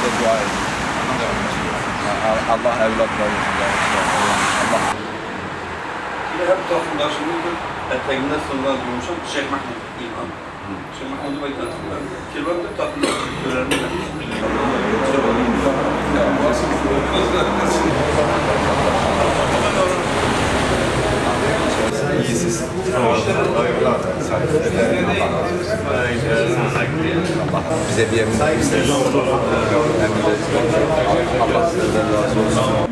da dua edin. Allah evlatlarını Allah. Hep takımdaşımızdır. Eteğinden sonradan duymuşam Şeyh Mahmud İlhan. Şeyh Mahmud'u beklettiler. Kirvan'da takımdaşımız İyisiz. Bize bir emin isteriz. Allah sizden razı olsun.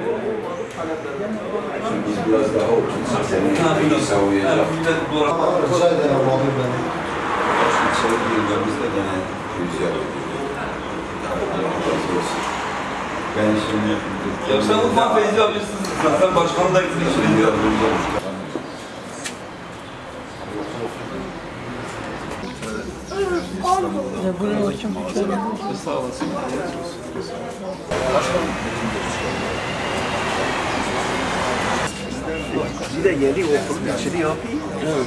Biz biraz daha otursak seni savuyacak. Rica ederim abi ben. İçeri girdiğimizde gene rüzgar ediyor. Ben şimdi... Ya sen Ufak Feyzi abisisin. Sen başkanı da gitsin. Sağ olasın. Bir de yeni okulun içini yapayım.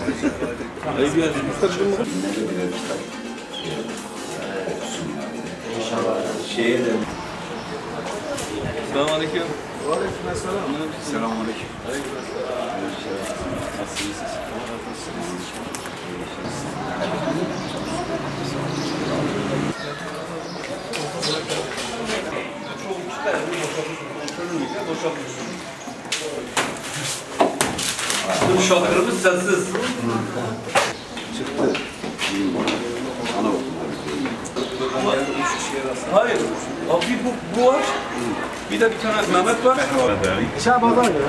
Şeye de... Selamünaleyküm. Selamünaleyküm. Bu şarkımız sensiz. Çıktı. Ana Hayır. Abi bu var. Bir de bir tane Mehmet var. Şabadan ya.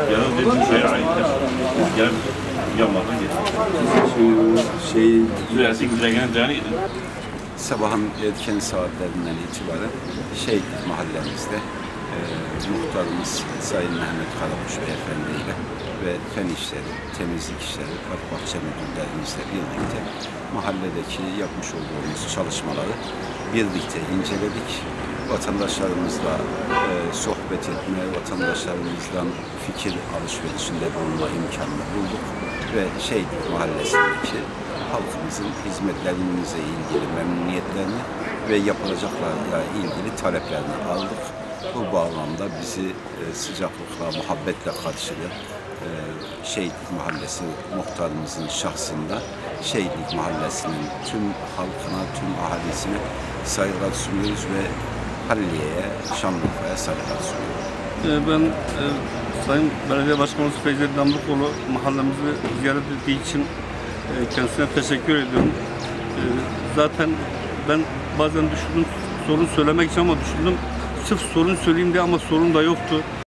Sabahın erken saatlerinden itibaren mahallemizde muhtarımız Sayın Mehmet Karakuş Beyefendi ile ve fen işleri, temizlik işleri, park bahçe müdürlerimizle birlikte mahalledeki yapmış olduğumuz çalışmaları birlikte inceledik. Vatandaşlarımızla sohbet etme, vatandaşlarımızla fikir alışverişinde bulunma imkanını bulduk ve mahallesindeki halkımızın hizmetlerimizle ilgili memnuniyetlerini ve yapılacaklarla ilgili taleplerini aldık. Bu bağlamda bizi sıcaklıkla, muhabbetle karşılayan Şehitlik Mahallesi muhtarımızın şahsında Şehitlik Mahallesi'nin tüm halkına, tüm ahalisine saygılar sunuyoruz ve Halliye'ye, Şanlıurfa'ya saygılar sunuyoruz. Ben Sayın Belediye Başkanımız Feyzi Damlıkoğlu mahallemizi ziyaret ettiği için kendisine teşekkür ediyorum. Zaten ben bazen düşündüm sorun söylemek için ama düşündüm sırf sorun söyleyeyim diye ama sorun da yoktu.